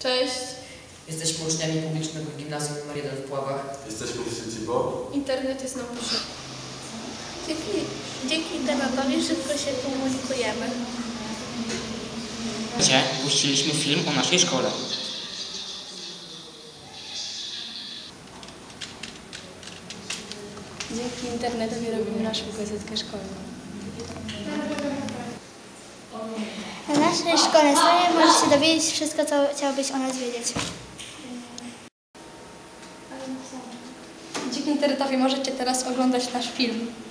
Cześć. Jesteśmy uczniami publicznego gimnazjum nr 1 w Puławach. Jesteśmy w sieci, bo Internet jest nam potrzebny. Dzięki internetowi szybko się komunikujemy. Dzisiaj puściliśmy film o naszej szkole. Dzięki internetowi robimy naszą gazetkę szkolną. Na naszej szkolnej stronie możesz się dowiedzieć wszystko, co chciałbyś o nas wiedzieć. Dzięki internetowi możecie teraz oglądać nasz film.